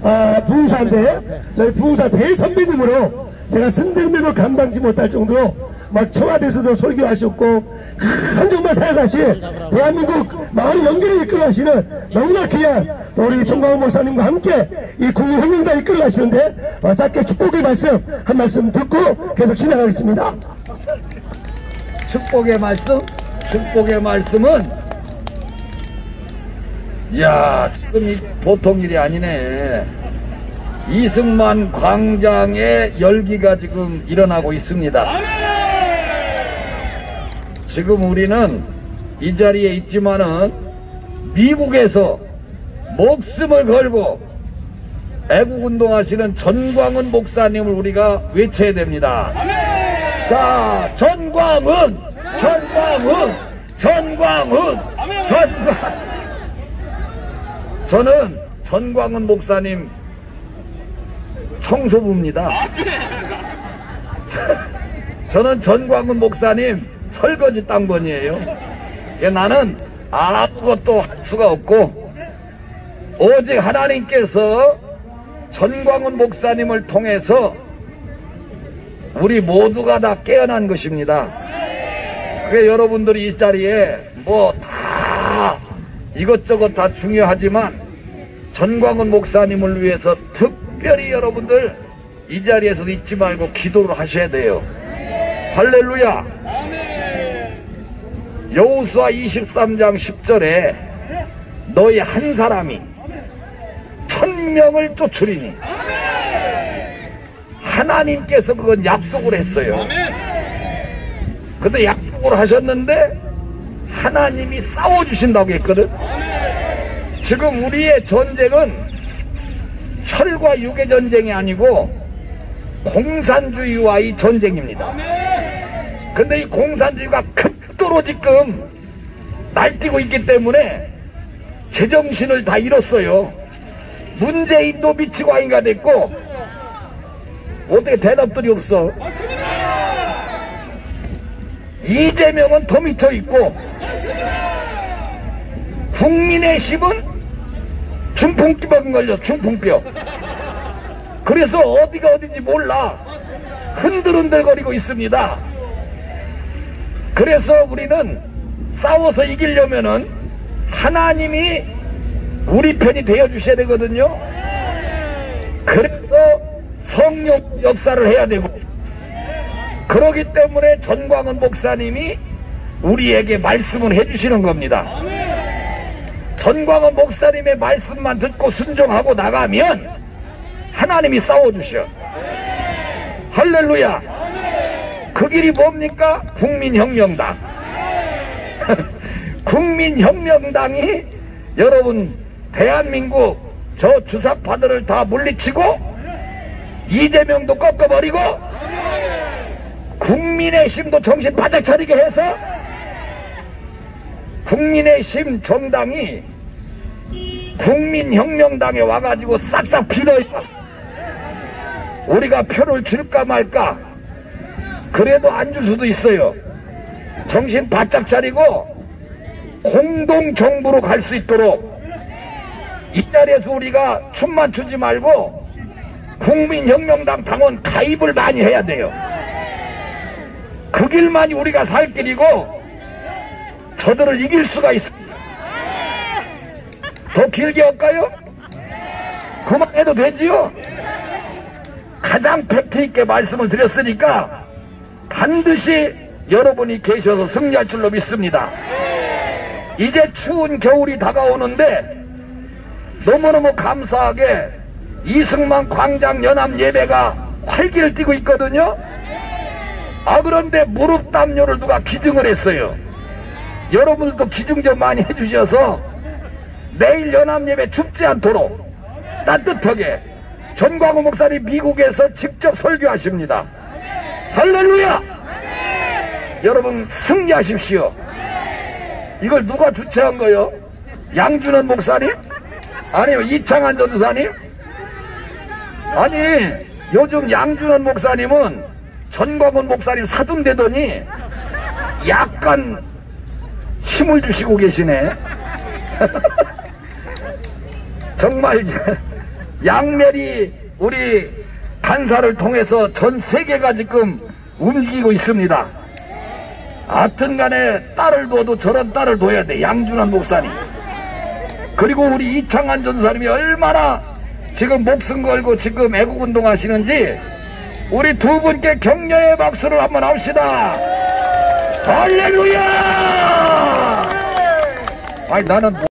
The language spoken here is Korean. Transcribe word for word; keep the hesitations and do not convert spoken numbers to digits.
아, 부흥사인데 저희 부흥사 대선배님으로 제가 승들매도 감당지 못할 정도로 막 청와대에서도 설교하셨고 큰 정말 사역하신 대한민국 마을 연결을 이끌어가시는 너무나 귀한 또 우리 정광훈 목사님과 함께 이 국민혁명당 이끌어가시는데 어, 짧게 축복의 말씀 한 말씀 듣고 계속 진행하겠습니다. 축복의 말씀? 축복의 말씀은 이야 지금 이 보통 일이 아니네. 이승만 광장의 열기가 지금 일어나고 있습니다. 지금 우리는 이 자리에 있지만은 미국에서 목숨을 걸고 애국운동하시는 전광훈 목사님을 우리가 외쳐야 됩니다. 자, 전광훈! 전광훈! 전광훈! 전광 저는 전광훈 목사님 청소부입니다. 저는 전광훈 목사님 설거지 땅번이에요. 나는 아무것도 할 수가 없고 오직 하나님께서 전광훈 목사님을 통해서 우리 모두가 다 깨어난 것입니다. 그게 여러분들이 이 자리에 뭐 다 이것저것 다 중요하지만 전광훈 목사님을 위해서 특별히 여러분들 이 자리에서 잊지 말고 기도를 하셔야 돼요. 할렐루야. 여호수아 이십삼 장 십 절에 너희 한 사람이 천명을 쫓으리니 하나님께서 그건 약속을 했어요. 근데 약속을 하셨는데 하나님이 싸워주신다고 했거든. 지금 우리의 전쟁은 혈과 육의 전쟁이 아니고 공산주의와의 전쟁입니다. 근데 이 공산주의가 극도로 지금 날뛰고 있기 때문에 제정신을 다 잃었어요. 문재인도 미치고 아이가 됐고 어떻게 대답들이 없어. 이재명은 더 미쳐있고 국민의힘은 중풍병 걸려. 중풍병. 그래서 어디가 어딘지 몰라 흔들흔들거리고 있습니다. 그래서 우리는 싸워서 이기려면은 하나님이 우리 편이 되어주셔야 되거든요. 그래서 성령 역사를 해야 되고, 그러기 때문에 전광훈 목사님이 우리에게 말씀을 해주시는 겁니다. 전광훈 목사님의 말씀만 듣고 순종하고 나가면 하나님이 싸워주셔. 할렐루야. 그 길이 뭡니까? 국민혁명당. 국민혁명당이 여러분 대한민국 저 주사파들을 다 물리치고 이재명도 꺾어버리고 국민의힘도 정신 바짝 차리게 해서 국민의힘 정당이 국민혁명당에 와가지고 싹싹 빌어요. 우리가 표를 줄까 말까. 그래도 안 줄 수도 있어요. 정신 바짝 차리고 공동정부로 갈 수 있도록 이 자리에서 우리가 춤만 추지 말고 국민혁명당 당원 가입을 많이 해야 돼요. 그 길만이 우리가 살 길이고 저들을 이길 수가 있습니다. 더 길게 할까요? 그만해도 되지요? 가장 팩트 있게 말씀을 드렸으니까 반드시 여러분이 계셔서 승리할 줄로 믿습니다. 이제 추운 겨울이 다가오는데 너무너무 감사하게 이승만 광장 연합 예배가 활기를 띠고 있거든요. 아, 그런데 무릎 담요를 누가 기증을 했어요. 여러분들도 기증 좀 많이 해주셔서 내일 연합 예배 춥지 않도록 따뜻하게 전광훈 목사님 미국에서 직접 설교하십니다. 할렐루야. 여러분 승리하십시오. 이걸 누가 주최한 거요? 양준원 목사님? 아니면 이창한 전도사님? 아니, 요즘 양준원 목사님은 전광훈 목사님 사등되더니 약간 힘을 주시고 계시네. 정말 양면이 우리 간사를 통해서 전 세계가 지금 움직이고 있습니다. 하여튼간에 딸을 둬도 저런 딸을 둬야 돼. 양준환 목사님. 그리고 우리 이창환 전사님이 얼마나 지금 목숨 걸고 지금 애국운동 하시는지 우리 두 분께 격려의 박수를 한번 합시다. 할렐루야! 아니 나는